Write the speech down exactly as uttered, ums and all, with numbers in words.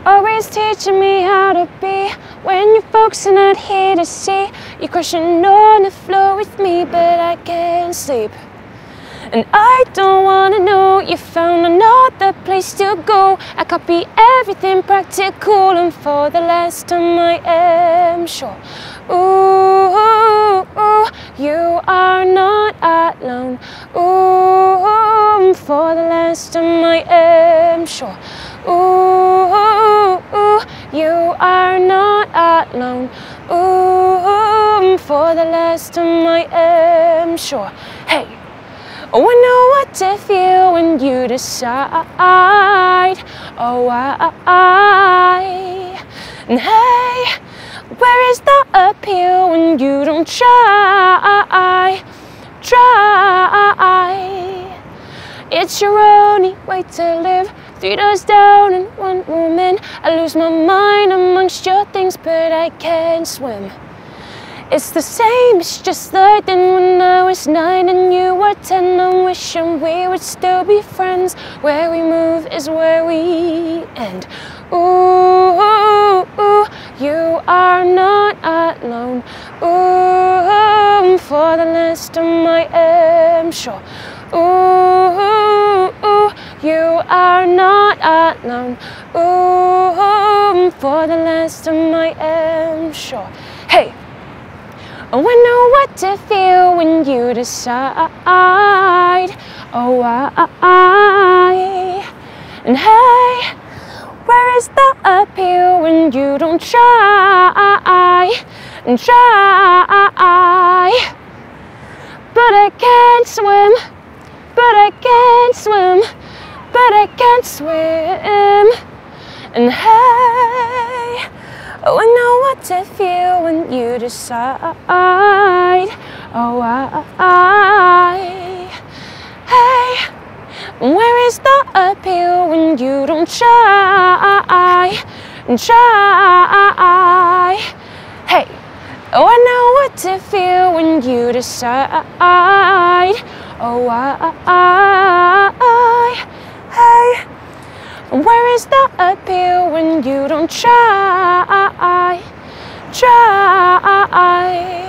always teaching me how to be. When you folks are not here to see, you're crashing on the floor with me, but I can't sleep. And I don't wanna know you found another place to go. I copy everything practical, and for the last time I am sure. Ooh, ooh, you are not alone. Ooh, for the last time I am sure. Ooh, ooh, you are not alone. Ooh, for the last time I am sure. Hey. Oh, I know what to feel when you decide. Oh, I, I. And hey, where is the appeal when you don't try? Try. It's your only way to live. Three doors down and one woman. I lose my mind amongst your things, but I can't swim. It's the same, it's just like then when I was nine and you were ten. I'm wishing we would still be friends. Where we move is where we end. Ooh, ooh, ooh, you are not alone. Ooh, for the last time I am sure. Ooh, ooh, you are not alone. Ooh, for the last time I am sure. Hey. Oh, I know what to feel when you decide. Oh, I, I. And hey, where is the appeal when you don't try? And try. But I can't swim. But I can't swim. But I can't swim. And hey, oh, I know what to feel when you decide. Oh, I, I. Hey, where is the appeal when you don't try? Try. Hey, oh, I know what to feel when you decide. Oh, I, I. Hey. Where is the appeal when you don't try? Try.